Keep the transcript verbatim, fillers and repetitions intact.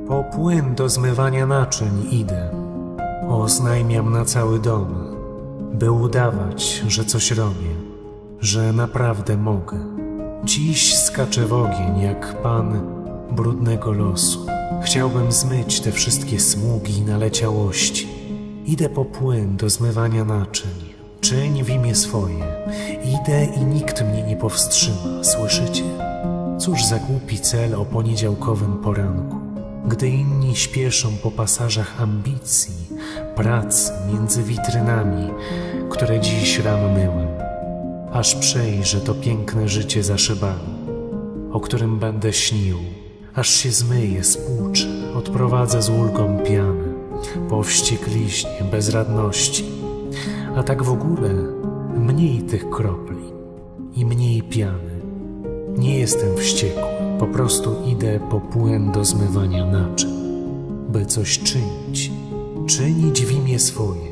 Po płyn do zmywania naczyń idę. Oznajmiam na cały dom, by udawać, że coś robię, że naprawdę mogę. Dziś skaczę w ogień jak pan brudnego losu. Chciałbym zmyć te wszystkie smugi i naleciałości. Idę po płyn do zmywania naczyń. Czyń w imię swoje. Idę i nikt mnie nie powstrzyma, słyszycie? Cóż za głupi cel o poniedziałkowym poranku, gdy inni śpieszą po pasażach ambicji, pracy między witrynami, które dziś rano myłem, aż przejrzę to piękne życie za szybami, o którym będę śnił, aż się zmyję, spłuczę, odprowadzę z ulgą pianę, po wściekliźnie, bezradności, a tak w ogóle mniej tych kropli i mniej piany. Nie jestem wściekły, po prostu idę po płyn do zmywania naczyń, by coś czynić, czynić w imię swoje.